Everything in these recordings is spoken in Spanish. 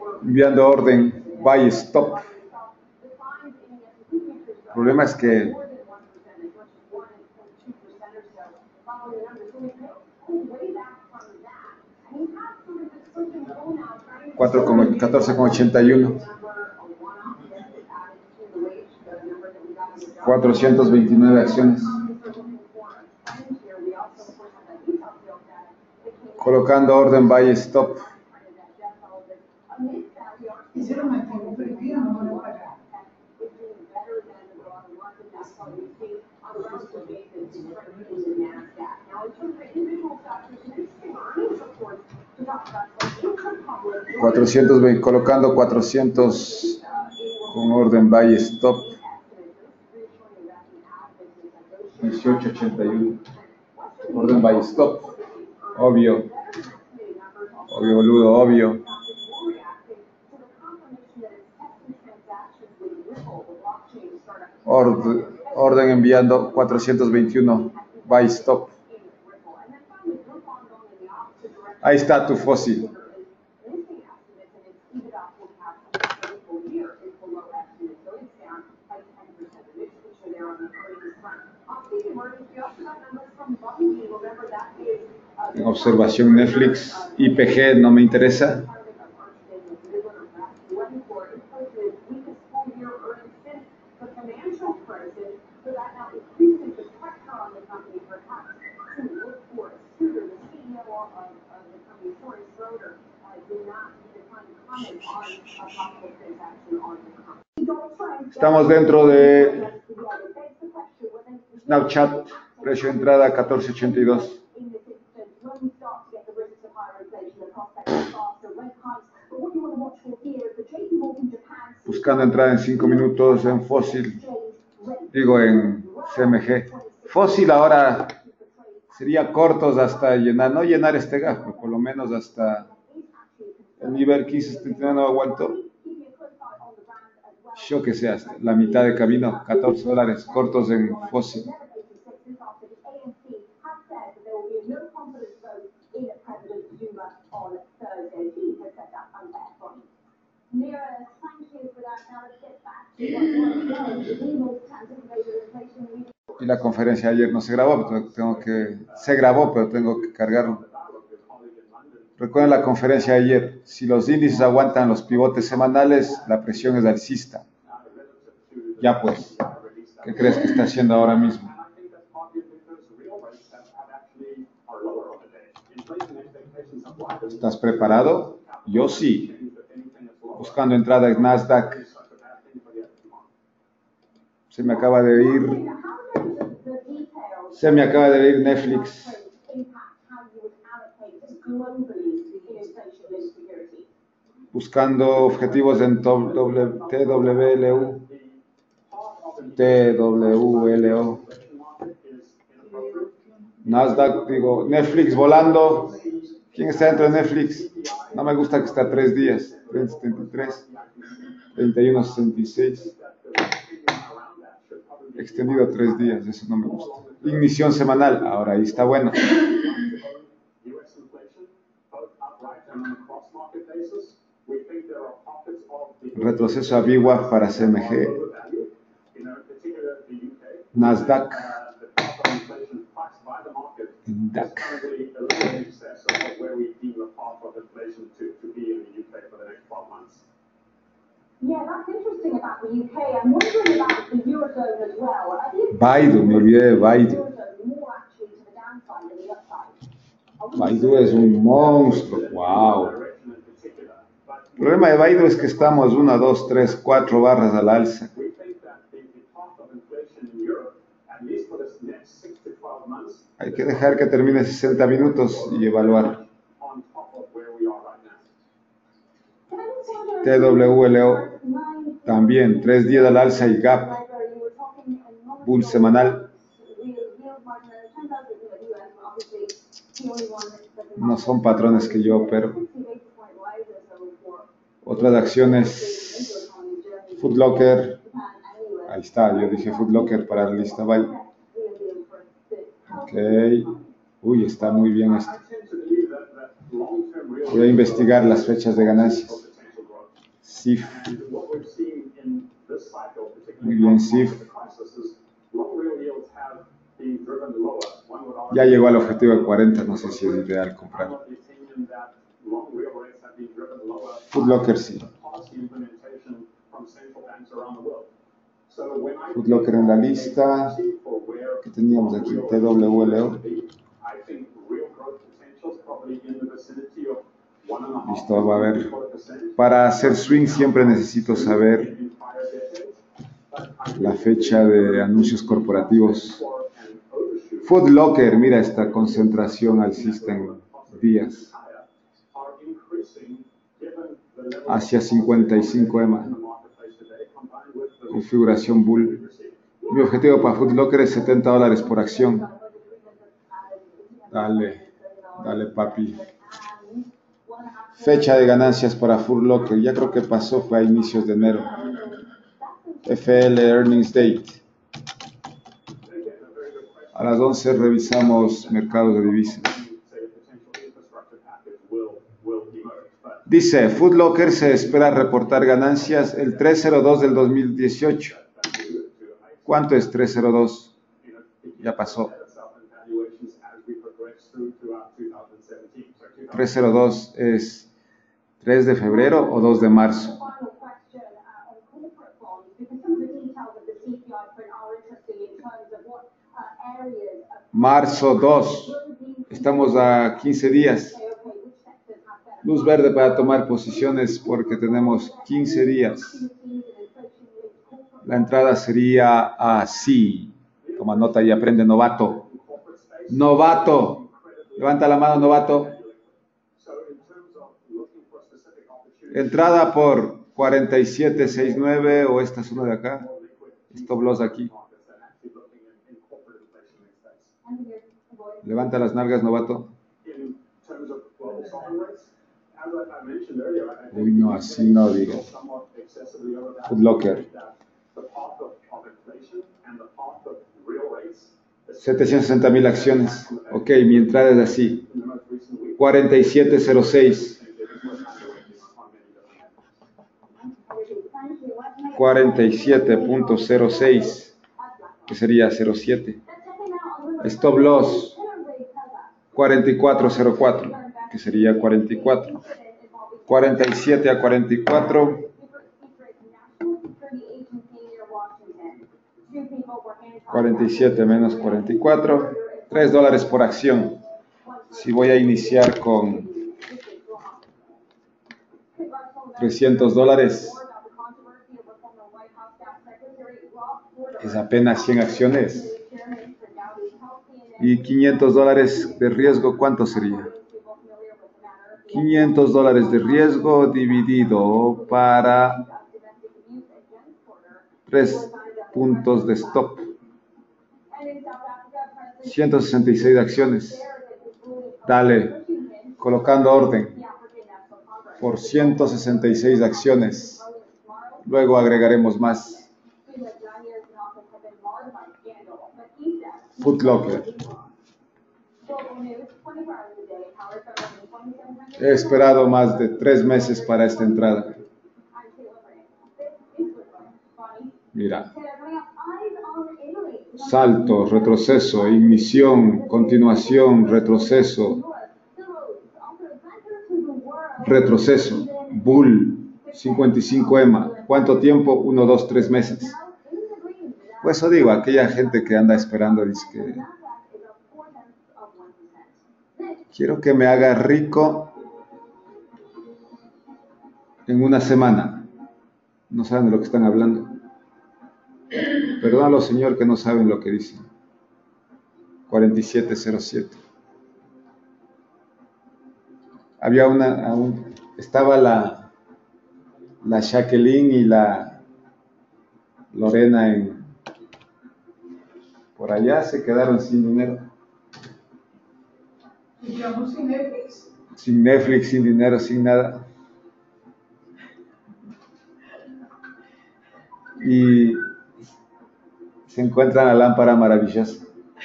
enviando orden buy stop. El problema es que 14,81, 429 acciones, colocando orden buy stop. Colocando 400 con orden buy stop. 18.81, orden buy stop. Obvio, boludo, obvio. Orden enviando 421 buy stop. Ahí está tu fósil. En observación Netflix, IPG no me interesa. Estamos dentro de Snapchat, precio de entrada 14.82. Buscando entrada en 5 minutos en fósil, digo en CMG. Fósil ahora sería cortos hasta llenar, no llenar este gap, pero por lo menos hasta el nivel 15.79 no aguanto. Yo que sé, hasta la mitad de camino, $14, cortos en fósil. Y la conferencia de ayer no se grabó, se grabó, pero tengo que cargarlo. Recuerden la conferencia de ayer, si los índices aguantan los pivotes semanales, la presión es alcista. Ya pues, ¿qué crees que está haciendo ahora mismo? ¿Estás preparado? Yo sí. Buscando entrada en Nasdaq. Se me acaba de ir Netflix. Buscando objetivos en TWLU. Nasdaq, digo, Netflix volando. ¿Quién está dentro de Netflix? No me gusta que está a 3 días. 30.73, 31.66. Extendido 3 días, eso no me gusta. Ignición semanal, ahora ahí está bueno. Retroceso a VWAP para CMG. Nasdaq. DAC. Baidu, me olvidé de Baidu. Baidu es un monstruo, wow. El problema de Baidu es que estamos 1, 2, 3, 4 barras al alza. Hay que dejar que termine 60 minutos y evaluar. TWLO también, 3 días al alza y gap. Bull semanal. No son patrones que yo opero. Otras acciones, Foot Locker. Ahí está, yo dije Foot Locker para la lista buy. Ok. Uy, está muy bien esto. Voy a investigar las fechas de ganancias. SIF. Muy bien, SIF. Ya llegó al objetivo de 40, no sé si es ideal comprar. Foot Locker sí. Foot Locker en la lista. ¿Qué teníamos aquí? TWLO. Listo, va a ver. Para hacer swing siempre necesito saber la fecha de anuncios corporativos. Foot Locker, mira esta concentración alcista en días. Hacia 55 EMA. Configuración Bull. Mi objetivo para Foot Locker es $70 por acción. Dale, dale papi. Fecha de ganancias para Foot Locker, ya creo que pasó, fue a inicios de enero. FL Earnings Date. A las 11 revisamos mercados de divisas. Dice, Foot Locker se espera reportar ganancias el 302 del 2018. ¿Cuánto es 302? Ya pasó. 302 es 3 de febrero o 2 de marzo. Marzo 2. Estamos a 15 días. Luz verde para tomar posiciones porque tenemos 15 días. La entrada sería así. Toma nota y aprende, novato. Novato. Levanta la mano, novato. Entrada por 47.69 o esta es una de acá. Stop loss aquí. Levanta las nalgas, novato. Uy, no, así no digo. Foot Locker. 760,000 acciones. Ok, mi entrada es así. 47.06. 47.06, que sería 07. Stop loss 44.04, que sería 44. 47 a 44. 47 menos 44. $3 por acción. Si voy a iniciar con $300, es apenas 100 acciones. Y $500 de riesgo, ¿cuánto sería? $500 de riesgo dividido para 3 puntos de stop. 166 acciones. Dale, colocando orden por 166 acciones. Luego agregaremos más. Foot Locker. He esperado más de 3 meses para esta entrada. Mira. Salto, retroceso, ignición, continuación, retroceso. Retroceso. Bull. 55 EMA. ¿Cuánto tiempo? 1, 2, 3 meses. Pues eso digo, aquella gente que anda esperando dice que quiero que me haga rico en una semana. No saben de lo que están hablando. Perdónalo, señor, que no saben lo que dicen. 4707. Había estaba la Jacqueline y la Lorena por allá, se quedaron sin dinero. ¿Y quedamos sin Netflix? Sin Netflix, sin dinero, sin nada. Y se encuentra la lámpara maravillosa.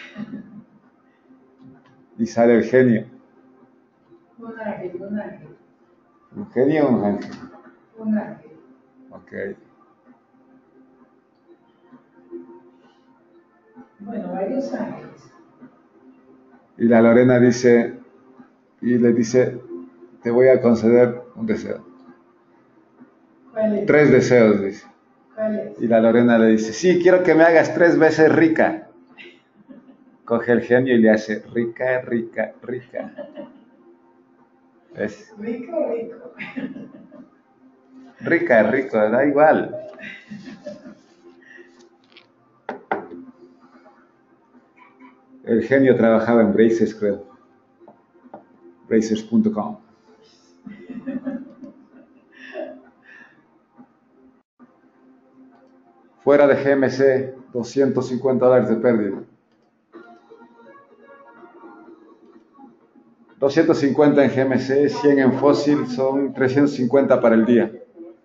Y sale el genio. Un ángel, un ángel. ¿Un genio o un ángel? Un ángel. Ok. Bueno, varios ángeles. Y la Lorena dice, y le dice, te voy a conceder un deseo. ¿Cuál es? 3 deseos, dice. ¿Cuál es? Y la Lorena le dice, sí, quiero que me hagas 3 veces rica. Coge el genio y le hace rica, rica, rica. ¿Ves? Rico, rico. Rica, rico, da igual. El genio trabajaba en Braces, creo. Braces.com. Fuera de GMC, $250 de pérdida. 250 en GMC, 100 en Fossil, son 350 para el día.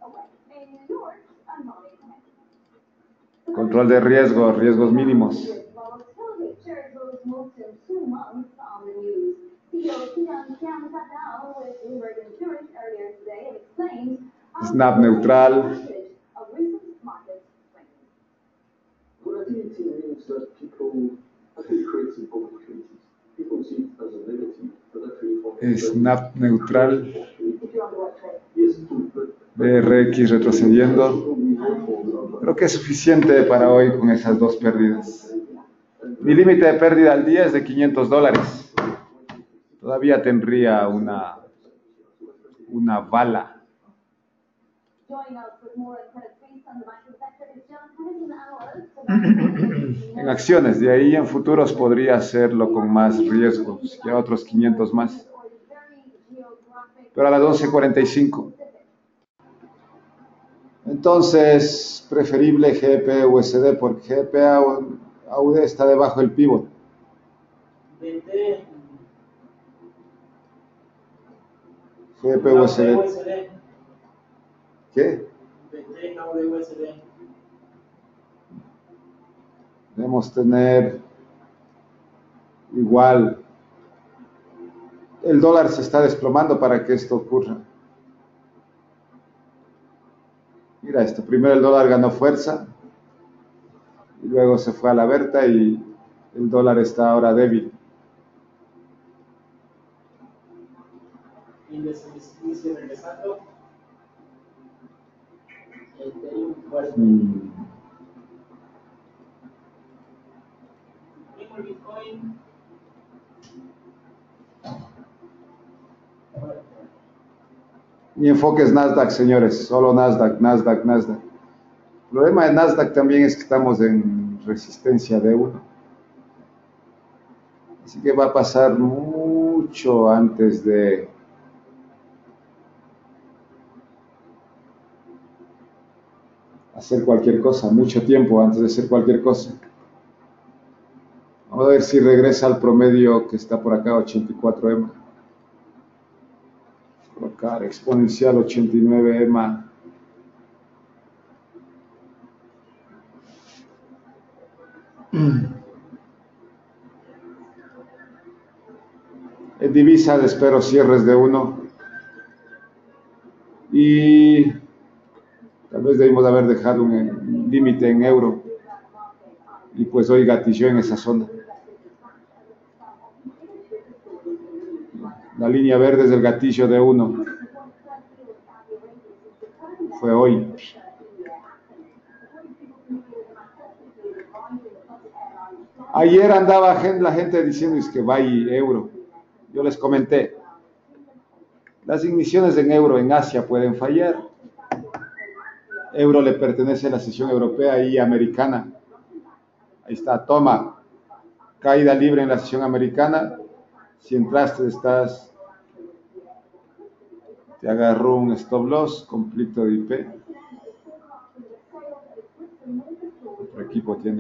Control de riesgo, riesgos mínimos. Snap neutral. Snap neutral. BRX retrocediendo. Creo que es suficiente para hoy con esas 2 pérdidas. Mi límite de pérdida al día es de $500. Todavía tendría una bala. En acciones, de ahí en futuros podría hacerlo con más riesgos, ya otros 500 más. Pero a las 11:45. Entonces, preferible GP USD porque GP AUD está debajo del pivot. GP USD. ¿Qué? Debemos tener igual. El dólar se está desplomando para que esto ocurra. Mira esto, primero el dólar ganó fuerza y luego se fue a la venta y el dólar está ahora débil. Índice regresando. Bitcoin. Mi enfoque es Nasdaq, señores, solo Nasdaq, Nasdaq, Nasdaq. El problema de Nasdaq también es que estamos en resistencia de 1. Así que va a pasar mucho antes de hacer cualquier cosa, mucho tiempo antes de hacer cualquier cosa. Vamos a ver si regresa al promedio que está por acá, 84 EMA. Colocar exponencial 89 EMA. En divisa espero cierres de 1. Y tal vez debimos haber dejado un límite en euro. Y pues hoy gatilló en esa zona. La línea verde es el gatillo de 1. Fue hoy. Ayer andaba la gente diciendo es que va y euro. Yo les comenté, las igniciones en euro en Asia pueden fallar. Euro le pertenece a la sesión europea y americana. Ahí está, toma, caída libre en la sesión americana. Si entraste, te agarró un stop loss, conflicto de IP. Otro equipo tiene.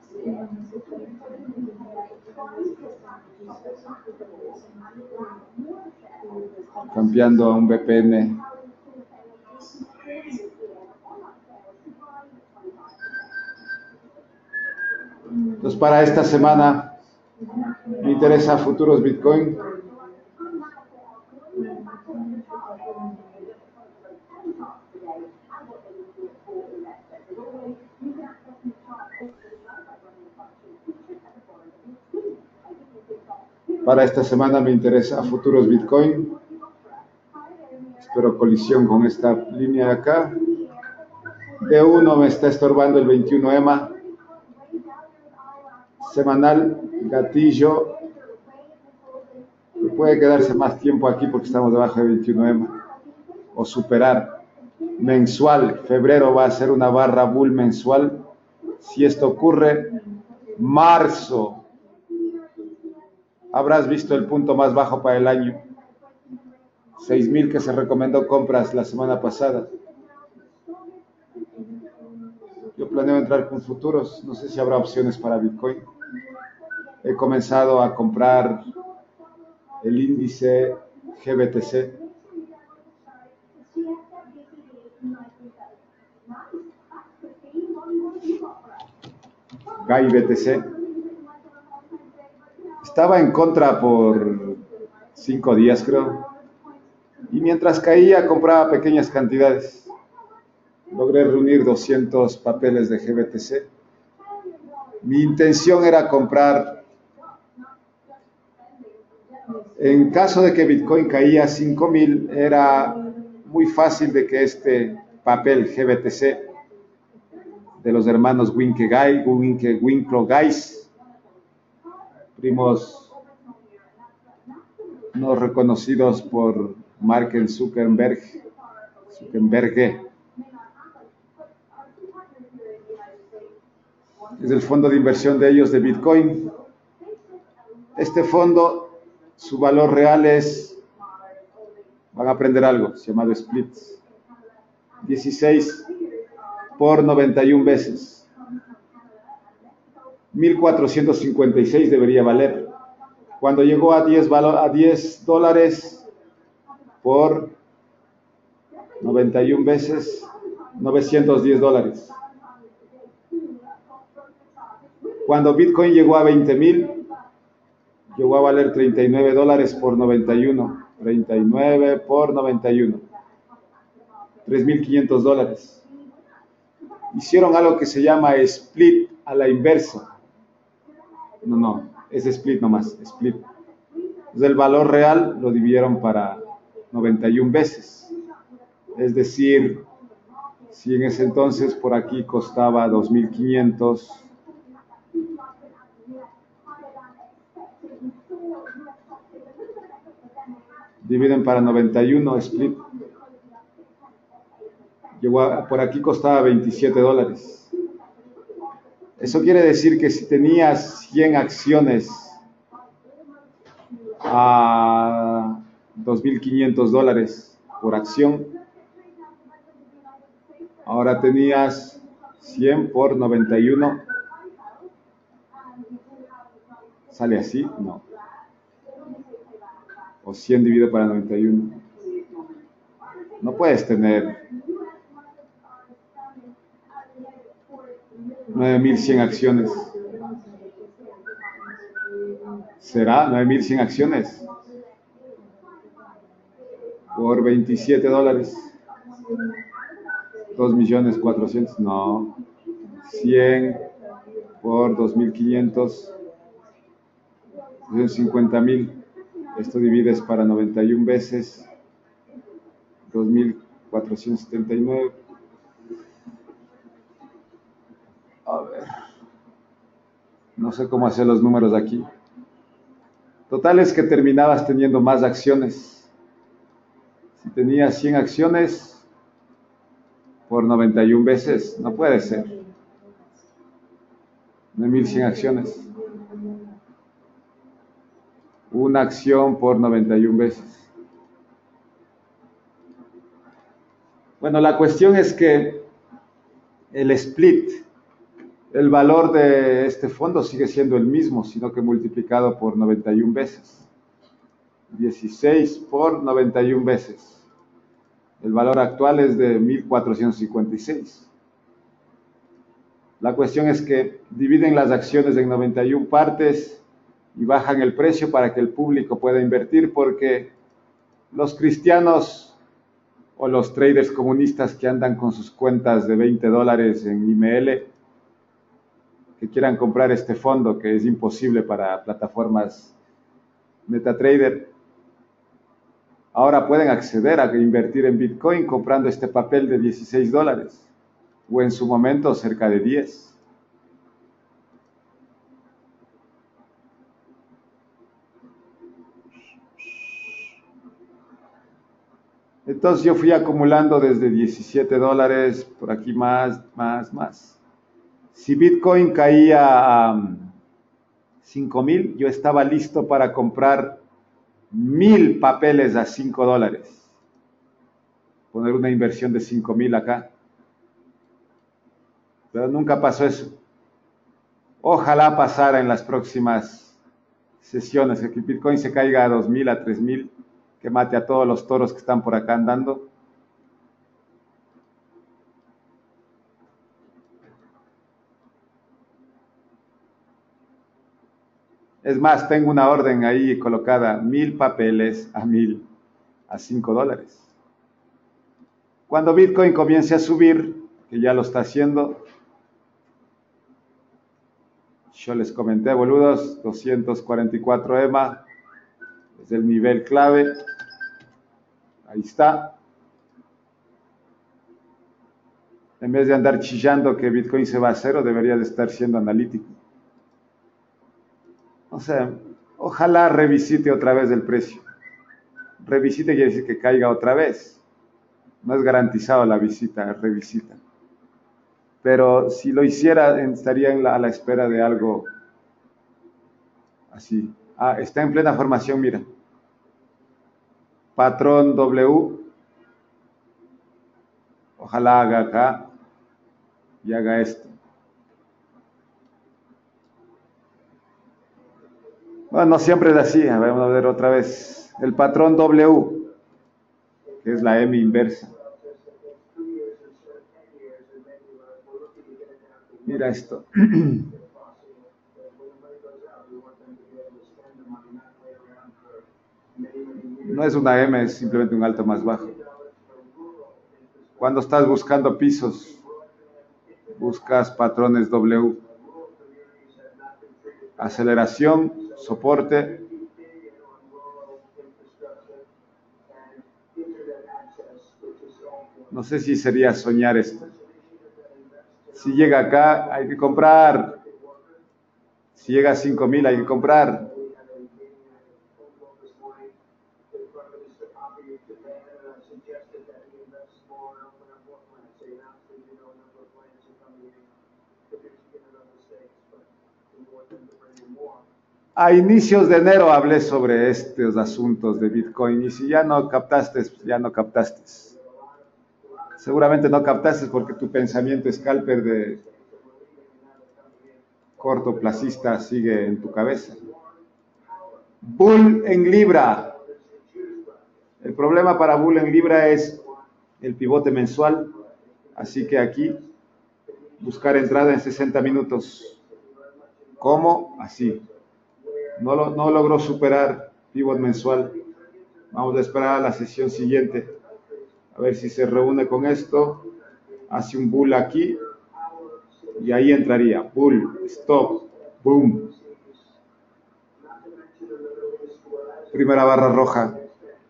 Cambiando a un VPN. Entonces, para esta semana me interesa futuros Bitcoin. Para esta semana me interesa futuros Bitcoin. Espero colisión con esta línea de acá. De 1 me está estorbando el 21 EMA. Semanal, gatillo. Puede quedarse más tiempo aquí porque estamos debajo de 21 EMA. O superar. Mensual, febrero va a ser una barra bull mensual. Si esto ocurre, marzo, habrás visto el punto más bajo para el año. 6.000 que se recomendó compras la semana pasada. Yo planeo entrar con futuros, no sé si habrá opciones para Bitcoin. He comenzado a comprar el índice GBTC. GAI BTC. Estaba en contra por 5 días, creo. Y mientras caía, compraba pequeñas cantidades. Logré reunir 200 papeles de GBTC. Mi intención era comprar, en caso de que Bitcoin caía a 5.000, era muy fácil de que este papel GBTC de los hermanos Winkler Guys, primos no reconocidos por Mark Zuckerberg, es el fondo de inversión de ellos de Bitcoin. Este fondo, su valor real es, van a aprender algo, llamado splits, 16 por 91 veces. 1.456 debería valer. Cuando llegó a $10 por 91 veces, $910. Cuando Bitcoin llegó a 20.000, llegó a valer $39 por 91. 39 por 91. $3.500. Hicieron algo que se llama split a la inversa. No, es split nomás, split. Entonces el valor real lo dividieron para 91 veces. Es decir, si en ese entonces por aquí costaba 2.500, dividen para 91, split. Por aquí costaba $27. Eso quiere decir que si tenías 100 acciones a $2.500 por acción, ahora tenías 100 por 91. ¿Sale así? No. O 100 dividido para 91. No puedes tener 9.100 acciones. ¿Será 9.100 acciones? Por $27. 2.400.000. No. 100 por 2.500. 50.000. Esto divides para 91 veces. 2.479. A ver. No sé cómo hacer los números aquí. Total es que terminabas teniendo más acciones. Si tenías 100 acciones por 91 veces, no puede ser. 9.100 acciones. Una acción por 91 veces. Bueno, la cuestión es que el split, el valor de este fondo sigue siendo el mismo, sino que multiplicado por 91 veces. 16 por 91 veces. El valor actual es de 1.456. La cuestión es que dividen las acciones en 91 partes y bajan el precio para que el público pueda invertir, porque los cristianos o los traders comunistas que andan con sus cuentas de $20 en IML, que quieran comprar este fondo, que es imposible para plataformas MetaTrader. Ahora pueden acceder a invertir en Bitcoin comprando este papel de $16 o en su momento cerca de 10. Entonces yo fui acumulando desde $17, por aquí más. Si Bitcoin caía a 5,000, yo estaba listo para comprar 1,000 papeles a $5. Poner una inversión de 5,000 acá. Pero nunca pasó eso. Ojalá pasara en las próximas sesiones, que Bitcoin se caiga a 2,000, a 3,000, que mate a todos los toros que están por acá andando. Es más, tengo una orden ahí colocada, 1,000 papeles a 1,000, a $5. Cuando Bitcoin comience a subir, que ya lo está haciendo, yo les comenté, boludos, 244 EMA, es el nivel clave, ahí está. En vez de andar chillando que Bitcoin se va a cero, debería de estar siendo analítico. O sea, ojalá revisite otra vez el precio. Revisite quiere decir que caiga otra vez. No es garantizado la visita, revisita. Pero si lo hiciera, estaría a la espera de algo así. Ah, está en plena formación, mira. Patrón W. Ojalá haga acá y haga esto. Bueno, no siempre es así. Vamos a ver otra vez. El patrón W, que es la M inversa. Mira esto. No es una M, es simplemente un alto más bajo. Cuando estás buscando pisos, buscas patrones W. Aceleración, soporte. No sé si sería soñar esto. Si llega acá, hay que comprar. Si llega a 5,000, hay que comprar. A inicios de enero hablé sobre estos asuntos de Bitcoin y si ya no captaste, ya no captaste. Seguramente no captaste porque tu pensamiento scalper de cortoplacista sigue en tu cabeza. Bull en Libra. El problema para Bull en Libra es el pivote mensual, así que aquí buscar entrada en 60 minutos. ¿Cómo? Así. No logró superar pivot mensual. Vamos a esperar a la sesión siguiente. A ver si se reúne con esto. Hace un bull aquí. Y ahí entraría. Bull, stop, boom. Primera barra roja.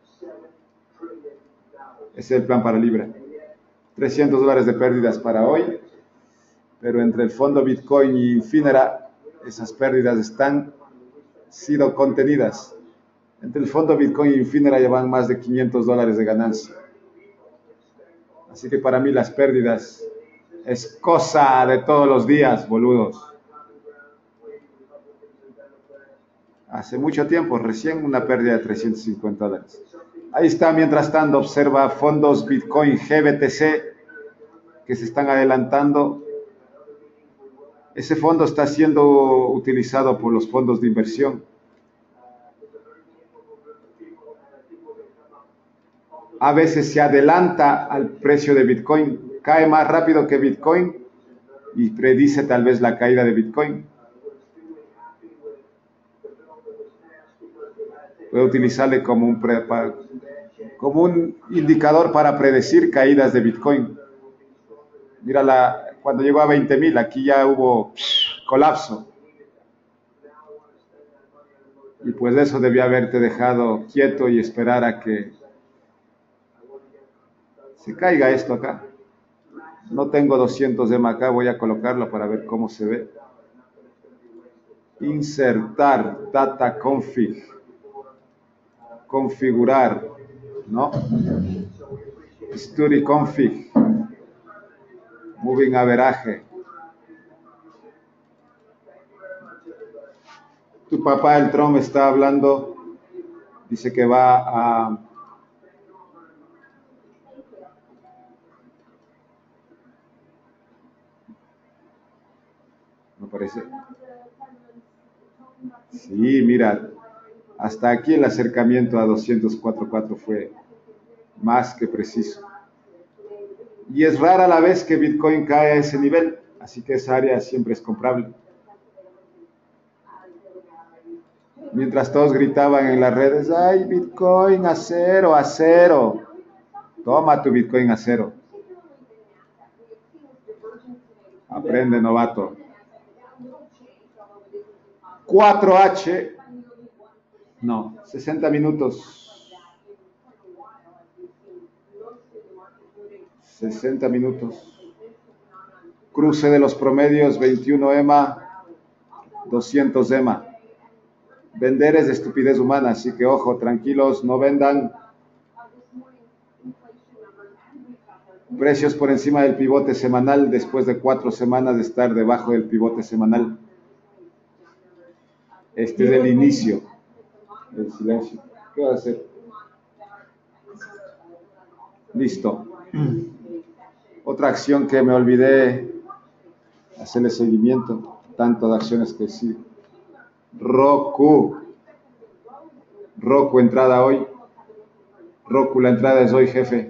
Ese es el plan para Libra. $300 de pérdidas para hoy. Pero entre el fondo Bitcoin y Infinera, esas pérdidas están sido contenidas. Entre el fondo Bitcoin y Infinera llevan más de $500 de ganancia. Así que para mí las pérdidas es cosa de todos los días, boludos. Hace mucho tiempo, recién una pérdida de $350. Ahí está, mientras tanto, observa fondos Bitcoin GBTC que se están adelantando. Ese fondo está siendo utilizado por los fondos de inversión. A veces se adelanta al precio de Bitcoin, cae más rápido que Bitcoin y predice tal vez la caída de Bitcoin. Puede utilizarle como un indicador para predecir caídas de Bitcoin. Mira, cuando llegó a 20,000, aquí ya hubo colapso. Y pues eso debía haberte dejado quieto y esperar a que se caiga esto acá. No tengo 200 EMA acá, voy a colocarlo para ver cómo se ve. Insertar, data config, configurar, ¿no? Study config, moving average. Tu papá, el Trump, está hablando, dice que va a... ¿No parece? Sí, mira, hasta aquí el acercamiento a 204.4 fue más que preciso. Y es rara la vez que Bitcoin cae a ese nivel, así que esa área siempre es comprable. Mientras todos gritaban en las redes, ¡ay, Bitcoin a cero, a cero! Toma tu Bitcoin a cero. Aprende, novato. 4H, no, 60 minutos. 60 minutos. Cruce de los promedios, 21 EMA, 200 EMA. Vender es de estupidez humana, así que ojo, tranquilos, no vendan. Precios por encima del pivote semanal después de 4 semanas de estar debajo del pivote semanal. Este es el inicio del silencio. ¿Qué va a hacer? Listo. Otra acción que me olvidé hacerle seguimiento, tanto de acciones que sí. Roku, entrada hoy. Roku, la entrada es hoy, jefe.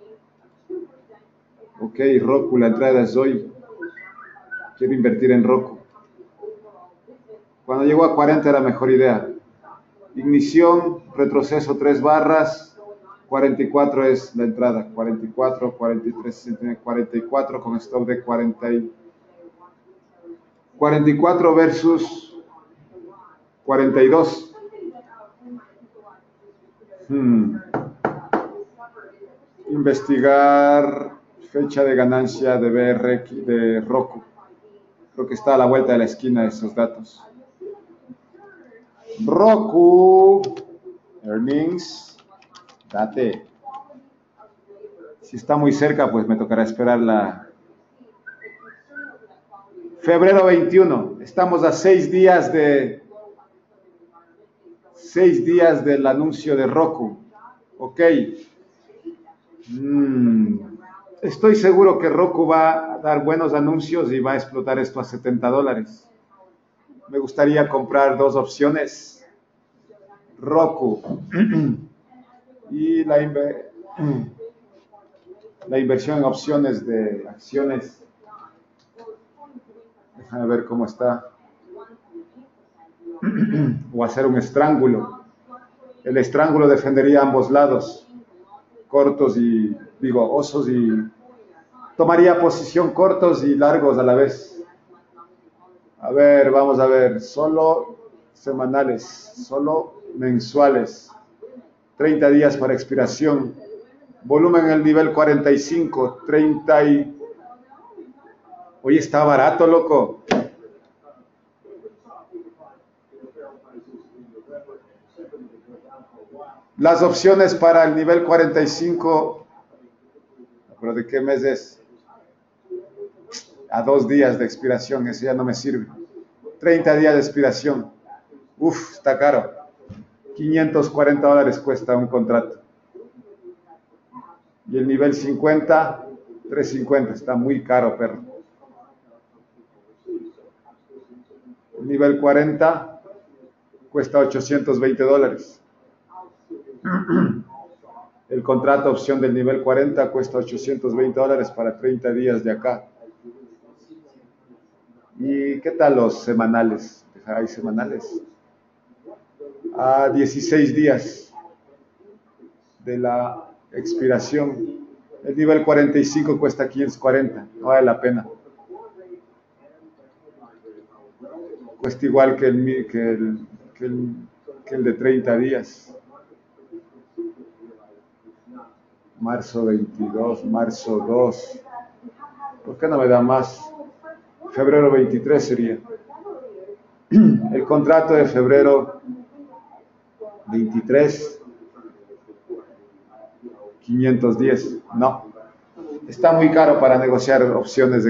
Ok, Roku, la entrada es hoy. Quiero invertir en Roku. Cuando llegó a 40 era mejor idea. Ignición, retroceso 3 barras, 44 es la entrada. 44, 43, 44 con stop de 40. 44 versus 42. Investigar fecha de ganancia de BRX de Roku. Creo que está a la vuelta de la esquina esos datos. Roku, earnings, date. Si está muy cerca, pues me tocará esperar la... Febrero 21, estamos a 6 días del anuncio de Roku. Ok. Estoy seguro que Roku va a dar buenos anuncios y va a explotar esto a $70. Me gustaría comprar 2 opciones. Roku y la inversión en opciones de acciones. Déjame ver cómo está. O hacer un estrángulo. El estrángulo defendería ambos lados. Cortos y, osos y... Tomaría posición cortos y largos a la vez. A ver, vamos a ver. Solo semanales, solo mensuales. 30 días para expiración. Volumen en el nivel 45. 30 y... Hoy está barato, loco. Las opciones para el nivel 45, ¿pero de qué mes es? A 2 días de expiración, eso ya no me sirve. 30 días de expiración. Uf, está caro. $540 cuesta un contrato. Y el nivel 50, 350, está muy caro, perro. El nivel 40 cuesta $820. El contrato opción del nivel 40 cuesta $820 para 30 días de acá. ¿Y qué tal los semanales? ¿Hay semanales? A 16 días de la expiración. El nivel 45 cuesta 540, no vale la pena. Cuesta igual que que el de 30 días. Marzo 22, marzo 2. ¿Por qué no me da más? Febrero 23 sería. El contrato de febrero 23, 510. No, está muy caro para negociar opciones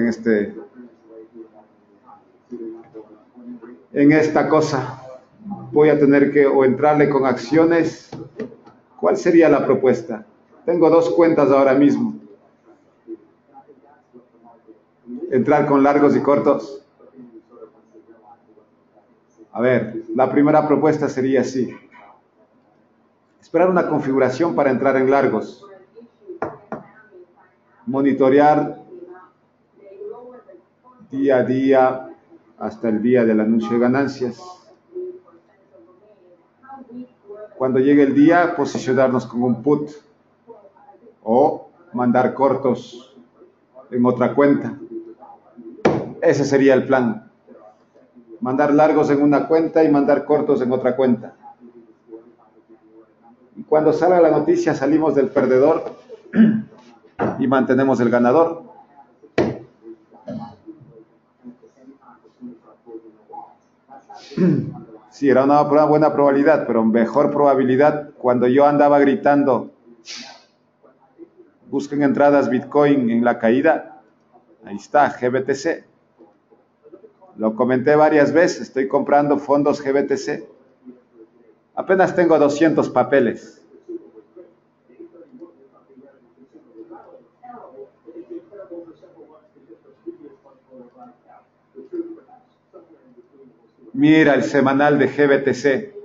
en esta cosa. Voy a tener que o entrarle con acciones. ¿Cuál sería la propuesta? Tengo dos cuentas ahora mismo. Entrar con largos y cortos. A ver, la primera propuesta sería así. Esperar una configuración para entrar en largos. Monitorear día a día hasta el día del anuncio de ganancias. Cuando llegue el día, posicionarnos con un put o mandar cortos en otra cuenta. Ese sería el plan. Mandar largos en una cuenta y mandar cortos en otra cuenta. Y cuando salga la noticia salimos del perdedor y mantenemos el ganador. Sí, era una buena probabilidad, pero mejor probabilidad cuando yo andaba gritando, busquen entradas Bitcoin en la caída. Ahí está, GBTC. Lo comenté varias veces, estoy comprando fondos GBTC. Apenas tengo 200 papeles. Mira el semanal de GBTC.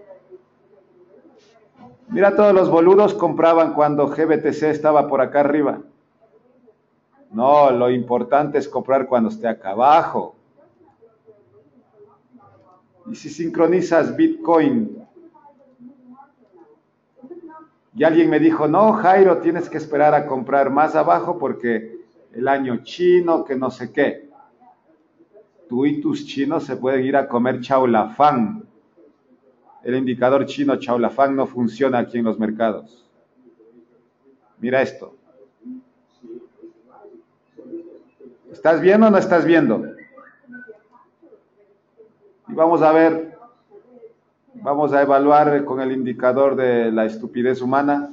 Mira, todos los boludos compraban cuando GBTC estaba por acá arriba. No, lo importante es comprar cuando esté acá abajo. Y si sincronizas Bitcoin, y alguien me dijo, no, Jairo, tienes que esperar a comprar más abajo porque el año chino, que no sé qué. Tú y tus chinos se pueden ir a comer chaulafán. El indicador chino chaulafán no funciona aquí en los mercados. Mira esto. ¿Estás viendo o no estás viendo? Y vamos a ver, vamos a evaluar con el indicador de la estupidez humana.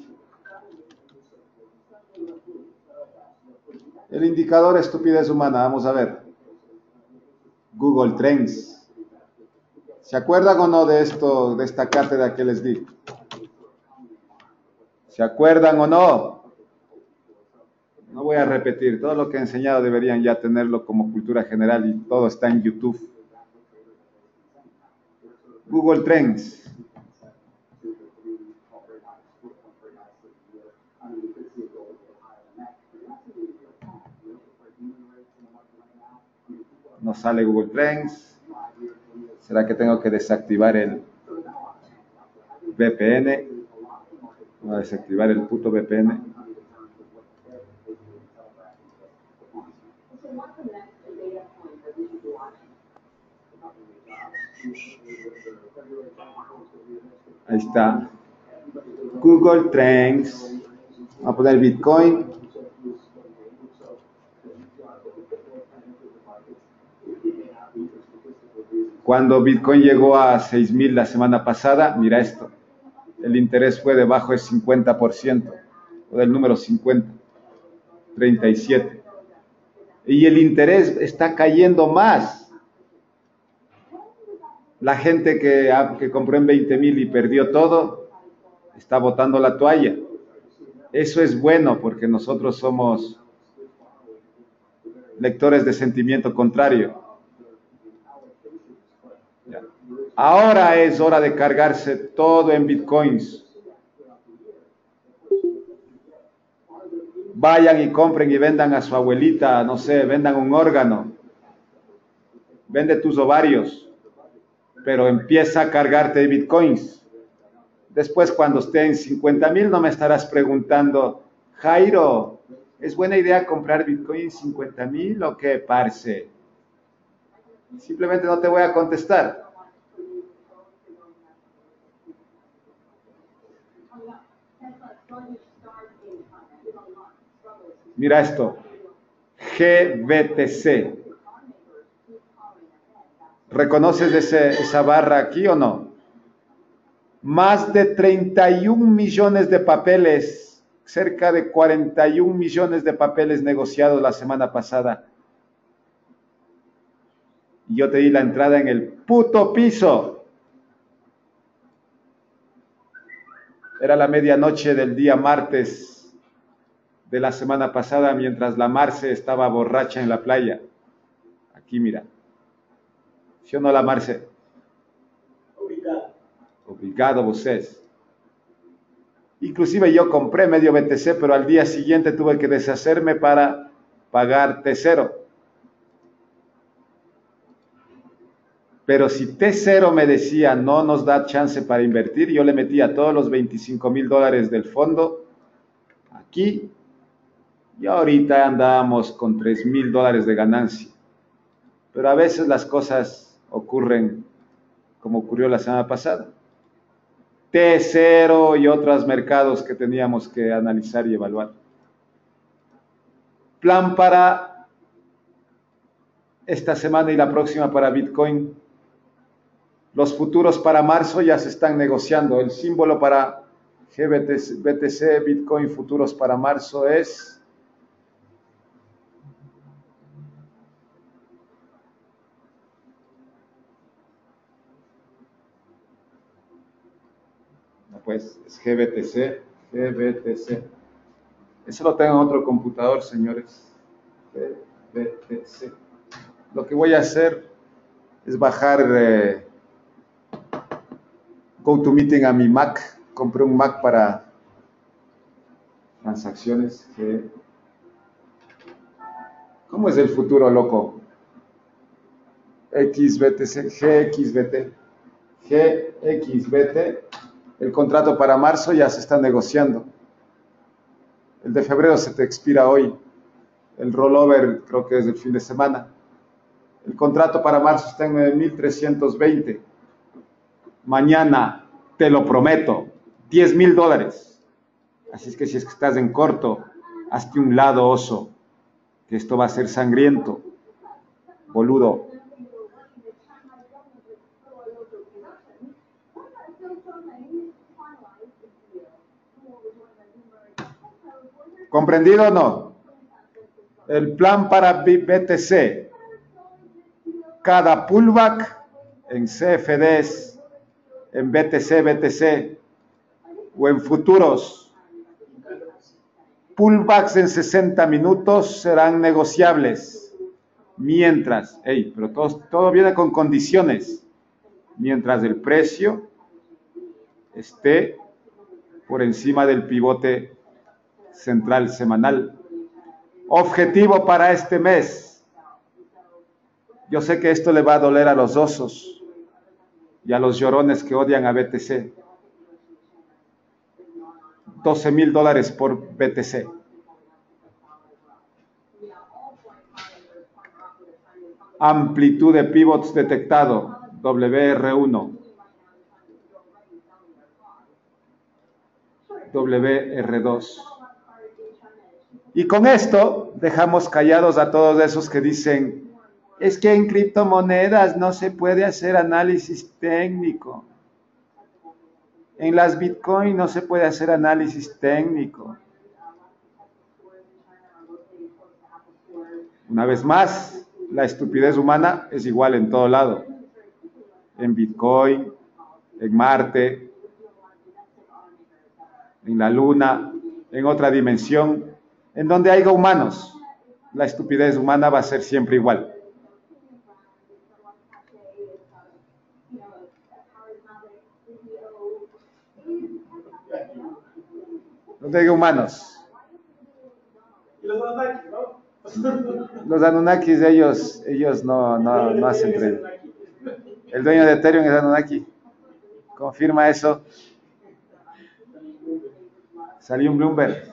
El indicador de estupidez humana, vamos a ver. Google Trends. ¿Se acuerdan o no de esto, de esta cátedra que les di? ¿Se acuerdan o no? No voy a repetir, todo lo que he enseñado deberían ya tenerlo como cultura general y todo está en YouTube. Google Trends. No sale Google Trends. ¿Será que tengo que desactivar el VPN? Voy a desactivar el puto VPN. Ahí está. Google Trends. Vamos a poner Bitcoin. Cuando Bitcoin llegó a 6,000 la semana pasada, mira esto. El interés fue debajo del 50%, o del número 50, 37. Y el interés está cayendo más. La gente que compró en 20,000 y perdió todo, está botando la toalla. Eso es bueno porque nosotros somos lectores de sentimiento contrario. Ahora es hora de cargarse todo en bitcoins. Vayan y compren y vendan a su abuelita, no sé, vendan un órgano. Vende tus ovarios, pero empieza a cargarte de bitcoins. Después, cuando esté en 50,000, no me estarás preguntando, Jairo, ¿es buena idea comprar bitcoin en 50,000 o qué, parce? Simplemente no te voy a contestar. Mira esto. GBTC. ¿Reconoces esa barra aquí o no? Más de 31 millones de papeles, cerca de 41 millones de papeles negociados la semana pasada. Y yo te di la entrada en el puto piso. Era la medianoche del día martes de la semana pasada, mientras la Marce estaba borracha en la playa. Aquí mira. ¿Sí o no, la Marce? Obrigado, vocês. Inclusive yo compré medio BTC, pero al día siguiente tuve que deshacerme para pagar T0. Pero si T0 me decía no nos da chance para invertir, yo le metía todos los $25,000 del fondo aquí y ahorita andábamos con $3,000 de ganancia. Pero a veces las cosas ocurren como ocurrió la semana pasada. T0 y otros mercados que teníamos que analizar y evaluar. Plan para esta semana y la próxima para Bitcoin. Los futuros para marzo ya se están negociando. El símbolo para GBTC, Bitcoin futuros para marzo es pues es GBTC. Eso lo tengo en otro computador, señores. GBTC. Lo que voy a hacer es bajar GoToMeeting a mi Mac. Compré un Mac para transacciones. ¿Cómo es el futuro, loco? GXBT. El contrato para marzo ya se está negociando. El de febrero se te expira hoy. El rollover creo que es el fin de semana. El contrato para marzo está en 9,320. Mañana, te lo prometo, $10,000. Así es que si es que estás en corto, hazte un lado, oso, que esto va a ser sangriento, boludo. ¿Comprendido o no? El plan para BTC. Cada pullback en CFDs, en BTC o en futuros. Pullbacks en 60 minutos serán negociables. Mientras, pero todo viene con condiciones. Mientras el precio esté por encima del pivote central semanal. Objetivo para este mes. Yo sé que esto le va a doler a los osos y a los llorones que odian a BTC. $12,000 por BTC. Amplitud de pivots detectado, WR1. WR2. Y con esto dejamos callados a todos esos que dicen, es que en criptomonedas no se puede hacer análisis técnico. En las Bitcoin no se puede hacer análisis técnico. Una vez más, la estupidez humana es igual en todo lado. En Bitcoin, en Marte, en la Luna, en otra dimensión, en donde haya humanos, la estupidez humana va a ser siempre igual. Donde haya humanos. Los Anunnakis, ellos no hacen trading. El dueño de Ethereum es Anunnaki. Confirma eso. Salió un Bloomberg.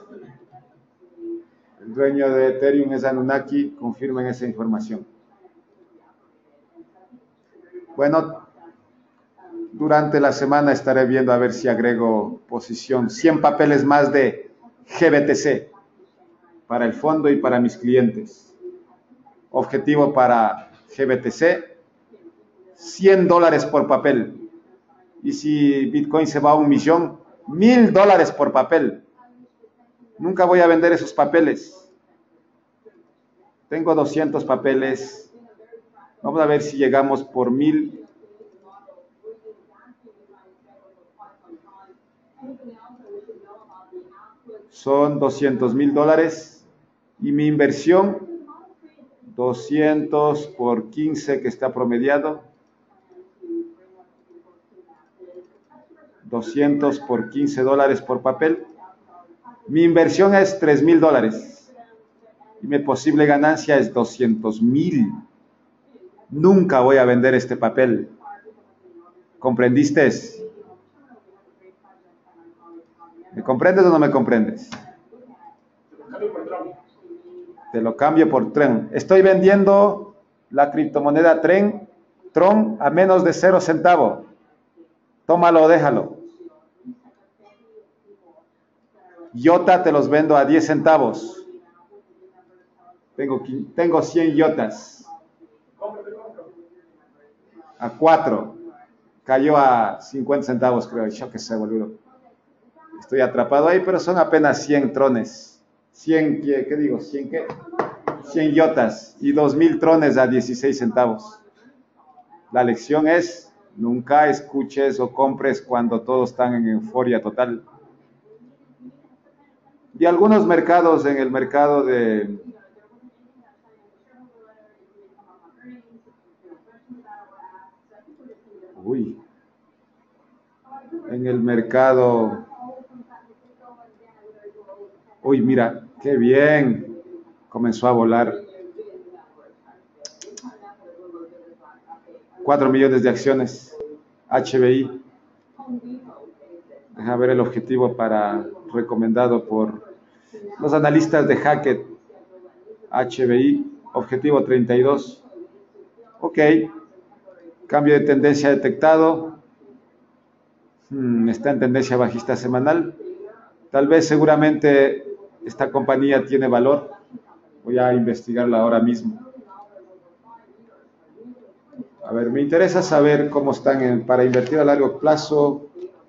El dueño de Ethereum es Anunnaki. Confirmen esa información. Bueno, Durante la semana estaré viendo a ver si agrego posición 100 papeles más de GBTC para el fondo y para mis clientes. Objetivo para GBTC, $100 por papel. Y si Bitcoin se va a 1.000.000, $1.000 por papel. Nunca voy a vender esos papeles. Tengo 200 papeles. Vamos a ver si llegamos por 1.000. Son $200.000 y mi inversión 200 por 15 que está promediado, 200 por $15 por papel. Mi inversión es $3.000 y mi posible ganancia es 200.000. Nunca voy a vender este papel. ¿Comprendiste? ¿Me comprendes o no me comprendes? Te lo cambio por Tron. Estoy vendiendo la criptomoneda Tron a menos de 0 centavo. Tómalo o déjalo. IOTA te los vendo a 10 centavos. Tengo 100 IOTAs. A 4. Cayó a 50 centavos, creo. Yo que sé, boludo. Estoy atrapado ahí, pero son apenas 100 trones. 100, ¿qué digo? ¿100 qué? 100 IOTAs y 2.000 trones a 16 centavos. La lección es, nunca escuches o compres cuando todos están en euforia total. Y algunos mercados, en el mercado de... En el mercado... Mira, qué bien. Comenzó a volar. 4 millones de acciones. HBI. Deja ver el objetivo recomendado por los analistas de Hackett. HBI, objetivo 32. Ok. Cambio de tendencia detectado. Está en tendencia bajista semanal. Tal vez, seguramente, esta compañía tiene valor. Voy a investigarla ahora mismo. A ver, me interesa saber cómo están para invertir a largo plazo.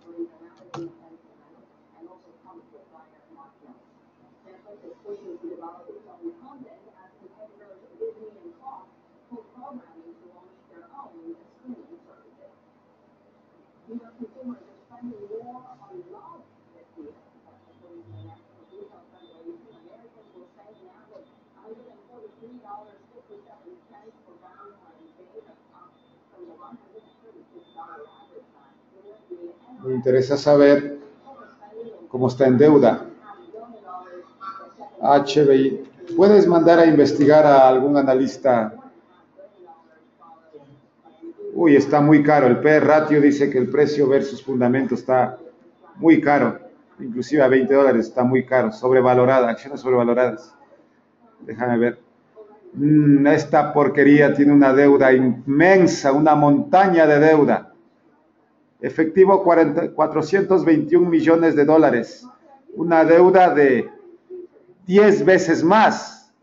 Me interesa saber cómo está en deuda. HBI. ¿Puedes mandar a investigar a algún analista? Está muy caro. El P/E ratio dice que el precio versus fundamento está muy caro. Inclusive a $20 está muy caro. Sobrevalorada. Acciones sobrevaloradas. Déjame ver. Esta porquería tiene una deuda inmensa, una montaña de deuda. Efectivo 421 millones de dólares. Una deuda de 10 veces más.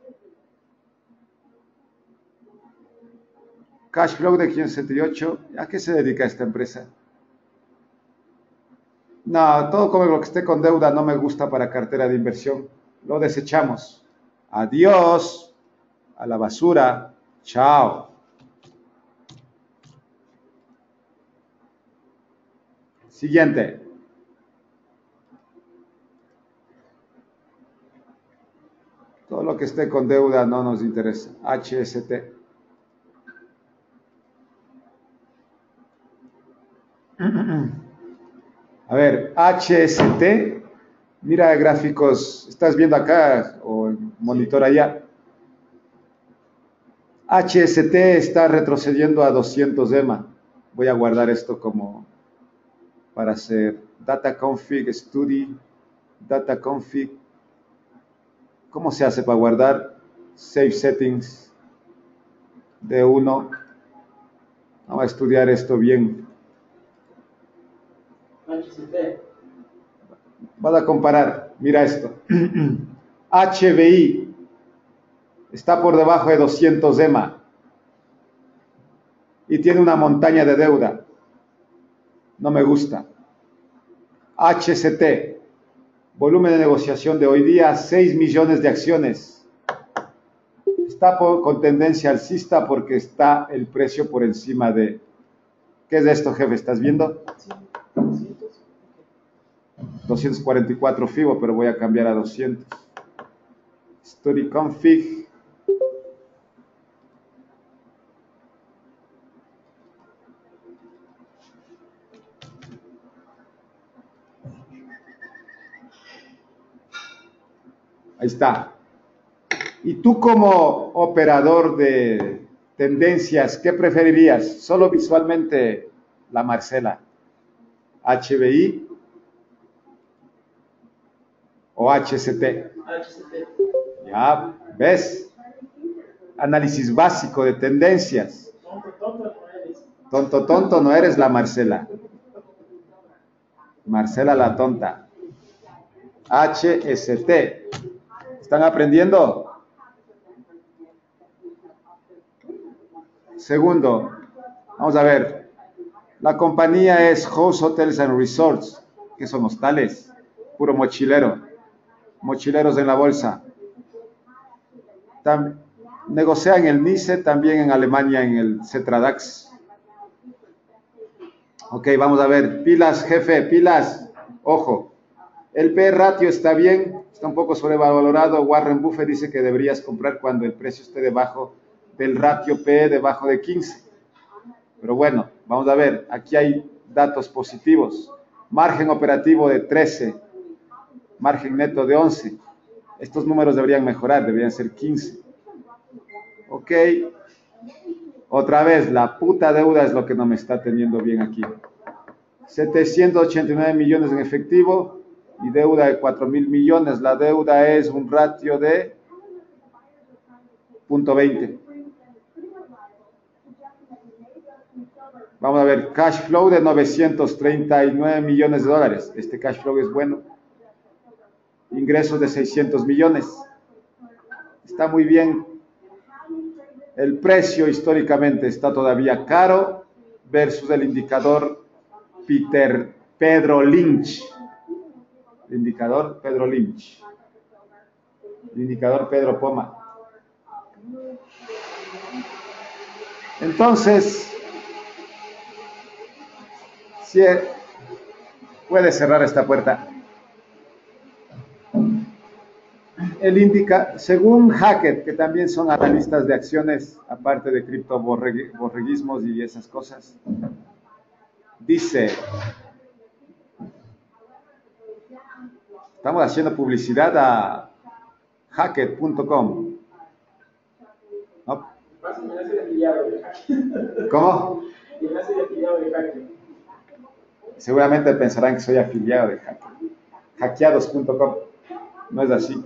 Cash flow de 568. ¿A qué se dedica esta empresa? No, todo como lo que esté con deuda no me gusta para cartera de inversión. Lo desechamos. Adiós. A la basura. Chao. Siguiente. Todo lo que esté con deuda no nos interesa. HST. A ver, HST. Mira gráficos. ¿Estás viendo acá o monitor allá? HST está retrocediendo a 200 EMA. Voy a guardar esto como para hacer data config study, data config. ¿Cómo se hace para guardar? Save settings de 1. Vamos a estudiar esto bien. HCT. Vas a comparar, mira esto. HBI está por debajo de 200 EMA y tiene una montaña de deuda. No me gusta. HCT, volumen de negociación de hoy día, 6 millones de acciones. Está con tendencia alcista porque está el precio por encima de... ¿Qué es esto, jefe? ¿Estás viendo? 244 FIBO, pero voy a cambiar a 200. Story config. Ahí está. Y tú como operador de tendencias, ¿qué preferirías? Solo visualmente la Marcela. HBI o HCT. HCT. Ya, ¿ves? Análisis básico de tendencias. Tonto, tonto, no eres la Marcela. Marcela la tonta. HST. ¿Están aprendiendo? Segundo, vamos a ver. La compañía es Host Hotels and Resorts. ¿Qué son hostales? Puro mochilero. Mochileros en la bolsa. Negocia en el NICE, también en Alemania en el Cetradax. Ok, vamos a ver. Pilas, jefe, pilas. Ojo. El P ratio está bien, está un poco sobrevalorado. Warren Buffett dice que deberías comprar cuando el precio esté debajo del ratio P, debajo de 15. Pero bueno, vamos a ver. Aquí hay datos positivos. Margen operativo de 13. Margen neto de 11. Estos números deberían mejorar, deberían ser 15. Ok. Otra vez, la puta deuda es lo que no me está teniendo bien aquí. 789 millones en efectivo y deuda de 4.000 millones. La deuda es un ratio de 0.20. Vamos a ver, cash flow de 939 millones de dólares. Este cash flow es bueno. Ingresos de 600 millones. Está muy bien. El precio históricamente está todavía caro versus el indicador Pedro Lynch. El indicador Pedro Lynch. El indicador Pedro Poma. Entonces, si puede cerrar esta puerta. El indica, según Hackett, que también son analistas de acciones, aparte de criptoborreguismos y esas cosas, dice, estamos haciendo publicidad a hackett.com. ¿No? ¿Cómo? Seguramente pensarán que soy afiliado de Hackett. Hackeados.com. No es así.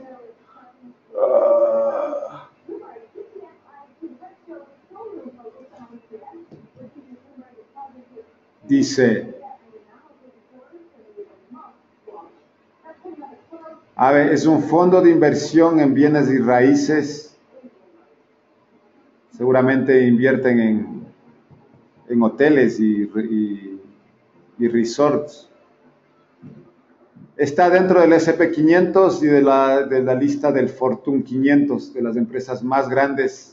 Dice, a ver, es un fondo de inversión en bienes y raíces. Seguramente invierten en hoteles y resorts. Está dentro del S&P 500 y de la lista del Fortune 500, de las empresas más grandes.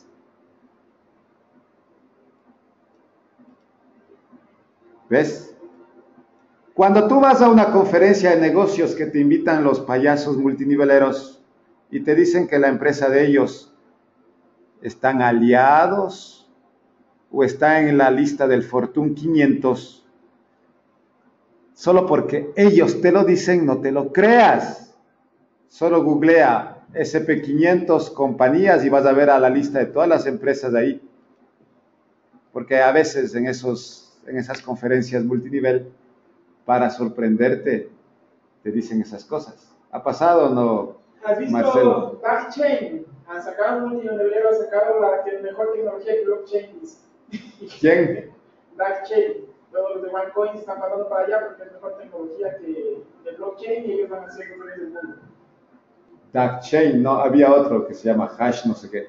¿Ves? Cuando tú vas a una conferencia de negocios que te invitan los payasos multiniveleros y te dicen que la empresa de ellos están aliados o está en la lista del Fortune 500, solo porque ellos te lo dicen, no te lo creas. Solo googlea S&P 500 compañías y vas a ver a la lista de todas las empresas de ahí. Porque a veces en esas conferencias multinivel, para sorprenderte, te dicen esas cosas. ¿Ha pasado o no, ¿Has visto Marcelo? Blockchain? Han sacado un multinivelero, han sacado la mejor tecnología de blockchain. ¿Quién? Blockchain. Luego los de OneCoin están pasando para allá porque es mejor tecnología que de blockchain y ellos van a ser los reyes del mundo. DACchain, no, había otro que se llama Hash, no sé qué.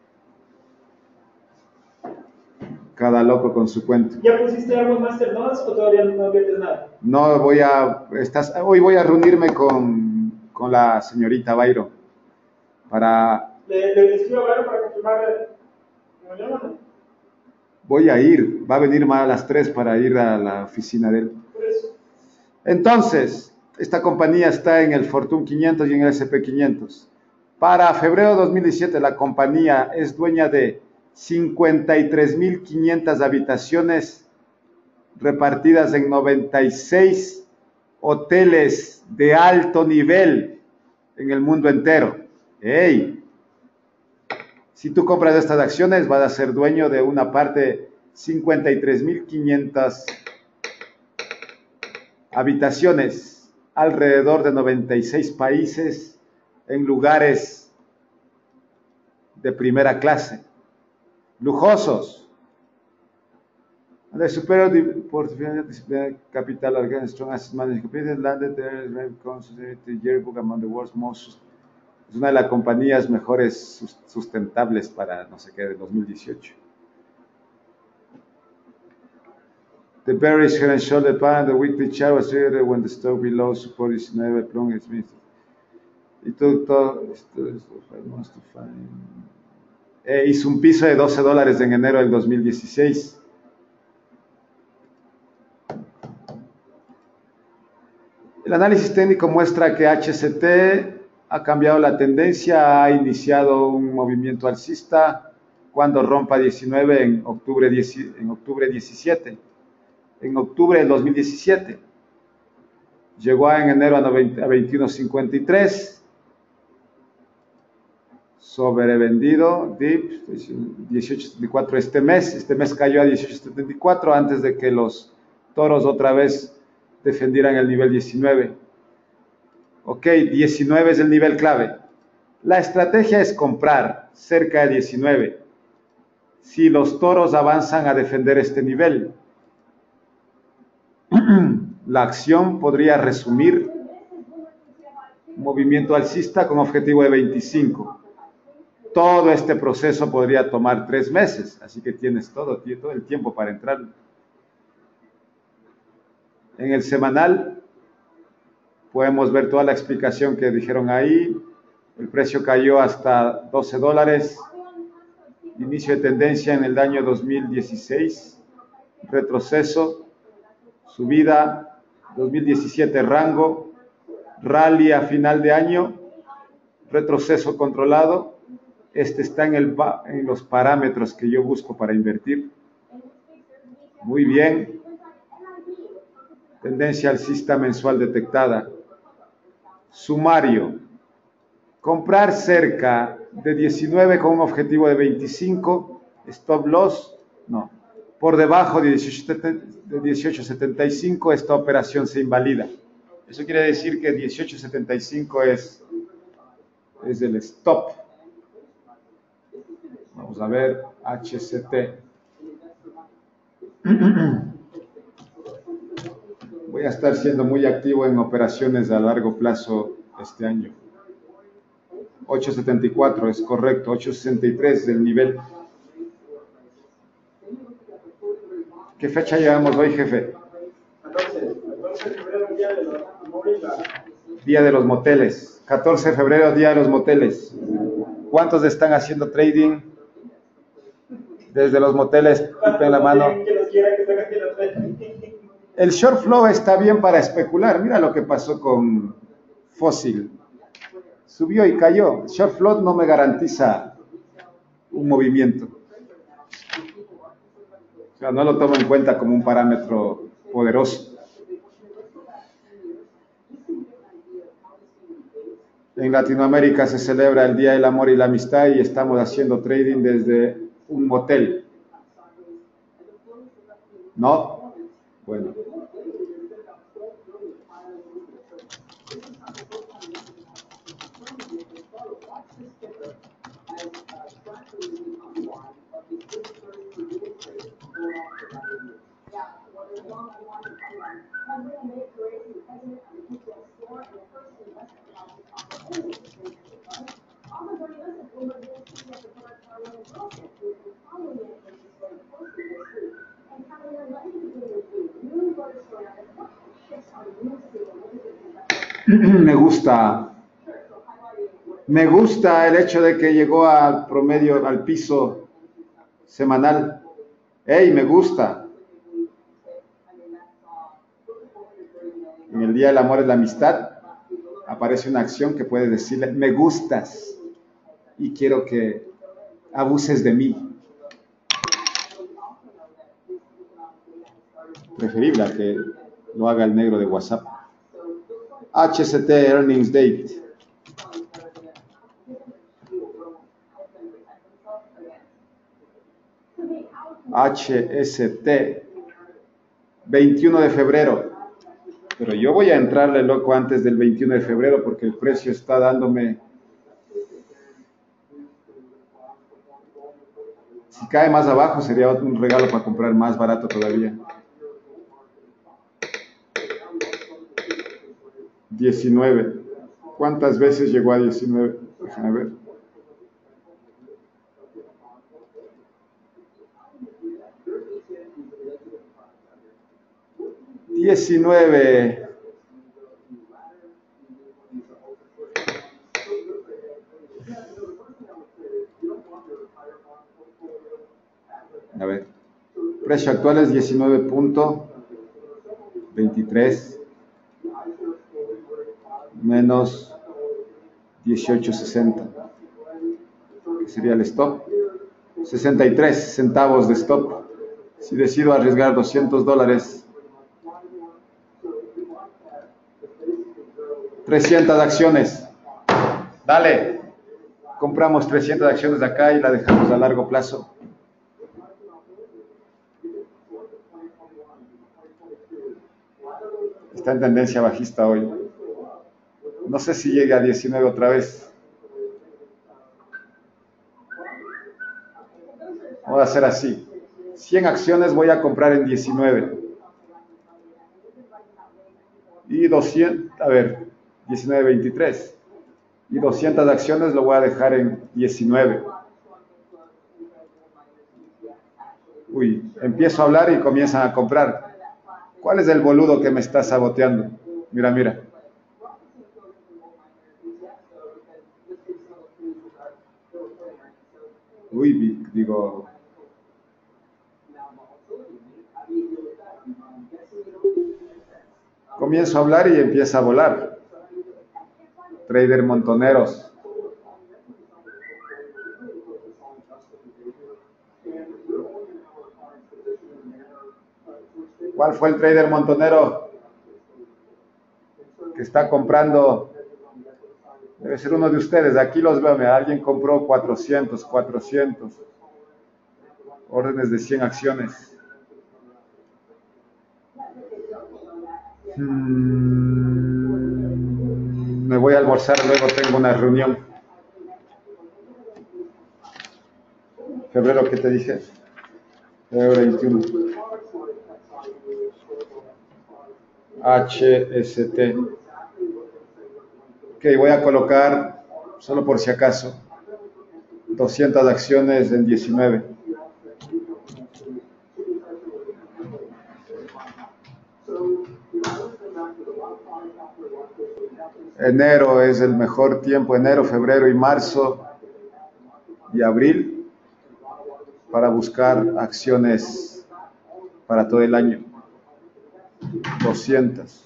Cada loco con su cuento. ¿Ya pusiste algo en Masternodes o todavía no inviertes nada? No hoy voy a reunirme con la señorita Bayro para, ¿Le escribo a Varo para confirmar mañana o no? voy a ir, va a venir más a las 3 para ir a la oficina de él. Por eso. Entonces, esta compañía está en el Fortune 500 y en el S&P 500. Para febrero de 2017, la compañía es dueña de 53.500 habitaciones repartidas en 96 hoteles de alto nivel en el mundo entero. ¡Ey! Si tú compras estas acciones, vas a ser dueño de una parte, 53.500 habitaciones alrededor de 96 países en lugares de primera clase, lujosos. The superior portfolio capital again strong asset management landed there the yearbook among the world's most. Es una de las compañías mejores sustentables para no sé qué de 2018. The bearish head and shoulder pattern, the weekly chart was triggered when the stock below support 19 plunged its means. Y todo esto hizo un piso de $12 en enero del 2016. El análisis técnico muestra que HCT ha cambiado la tendencia, ha iniciado un movimiento alcista cuando rompa 19 en octubre 17. En octubre del 2017. Llegó en enero a 21.53. Sobrevendido, dip, 18.74 este mes cayó a 18.74 antes de que los toros otra vez defendieran el nivel 19. Ok, 19 es el nivel clave. La estrategia es comprar cerca de 19. Si los toros avanzan a defender este nivel, la acción podría resumir movimiento alcista con objetivo de 25. Todo este proceso podría tomar 3 meses, así que tienes todo el tiempo para entrar. En el semanal podemos ver toda la explicación que dijeron ahí. El precio cayó hasta $12. Inicio de tendencia en el año 2016. Retroceso. Subida. 2017 rango. Rally a final de año. Retroceso controlado. Este está en los parámetros que yo busco para invertir. Muy bien. Tendencia alcista mensual detectada. Sumario. Comprar cerca de 19 con un objetivo de 25. Stop loss. No. Por debajo de 18.75 esta operación se invalida. Eso quiere decir que 18.75 es el stop. Vamos a ver, HCT. Voy a estar siendo muy activo en operaciones a largo plazo este año. 8.74 es correcto, 8.63 es el nivel. ¿Qué fecha llevamos hoy, jefe? 14 de febrero, Día de los moteles. 14 de febrero, día de los moteles. ¿Cuántos están haciendo trading? Desde los moteles, tipen la mano. El short flow está bien para especular. Mira lo que pasó con Fossil. Subió y cayó. Short flow no me garantiza un movimiento. O sea, no lo tomo en cuenta como un parámetro poderoso. En Latinoamérica se celebra el Día del Amor y la Amistad y estamos haciendo trading desde un motel. ¿No? Bueno. Me gusta. Me gusta el hecho de que llegó al promedio, al piso semanal. ¡Ey, me gusta! En el Día del Amor y la Amistad aparece una acción que puede decirle, me gustas y quiero que abuses de mí. Preferible a que lo haga el negro de WhatsApp. HST Earnings Date. HST 21 de febrero. Pero yo voy a entrarle loco antes del 21 de febrero porque el precio está dándome... Si cae más abajo sería un regalo para comprar más barato todavía. 19. ¿Cuántas veces llegó a 19? Déjame ver. $19. A ver. Precio actual es 19.23 menos 18.60. ¿Qué sería el stop? 63 centavos de stop. Si decido arriesgar $200, 300 acciones. Dale. Compramos 300 acciones de acá y la dejamos a largo plazo. Está en tendencia bajista hoy. No sé si llegue a 19 otra vez. Voy a hacer así. 100 acciones voy a comprar en 19. Y 200, a ver, 19.23. Y 200 acciones lo voy a dejar en 19. Uy, empiezo a hablar y comienzan a comprar. ¿Cuál es el boludo que me está saboteando? Mira, mira. Uy, digo... Comienzo a hablar y empieza a volar. Trader montoneros. ¿Cuál fue el trader montonero que está comprando? Debe ser uno de ustedes. Aquí los veo. Alguien compró 400. Órdenes de 100 acciones. Me voy a almorzar, luego tengo una reunión. Febrero, ¿qué te dije? Febrero 21. HST. Ok, voy a colocar, solo por si acaso, 200 acciones en 19. Enero es el mejor tiempo, enero, febrero y marzo y abril para buscar acciones para todo el año. 200.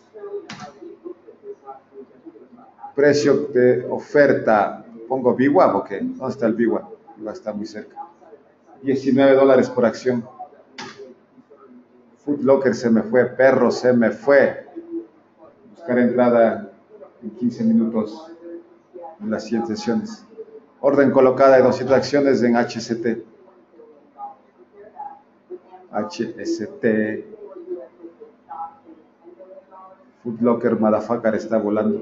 Precio de oferta, pongo VWAP o qué? ¿Dónde está el VWAP? Va a estar muy cerca. $19 por acción. Foot Locker se me fue, perro se me fue. Buscar entrada en 15 minutos en las 100 sesiones. Orden colocada de 200 acciones en HST. HST. Foot Locker Motherfucker está volando.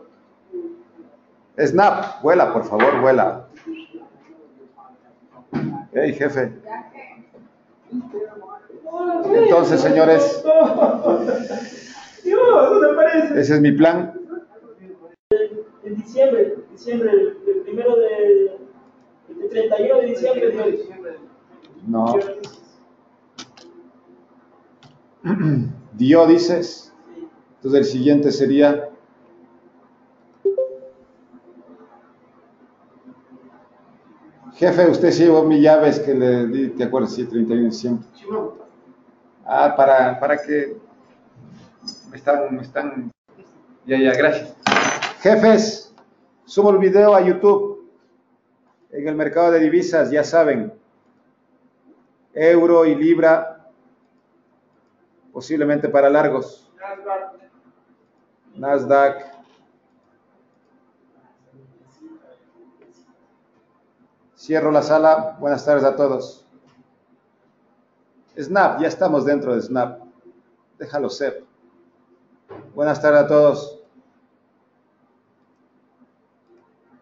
Snap, vuela, por favor, vuela. Hey, jefe. Entonces, señores, Dios, ¿no te parece? ese es mi plan. En diciembre, el primero el 31 de diciembre, Dios. No. Dio, dices. Entonces el siguiente sería... Jefe, usted se llevó mis llaves que le di, ¿te acuerdas? Sí, 31 de diciembre. Ah, para que... Me están... Ya, gracias. Jefes, subo el video a YouTube. En el mercado de divisas, ya saben. Euro y libra, posiblemente para largos. Nasdaq. Cierro la sala. Buenas tardes a todos. Snap, ya estamos dentro de Snap. Déjalo ser. Buenas tardes a todos.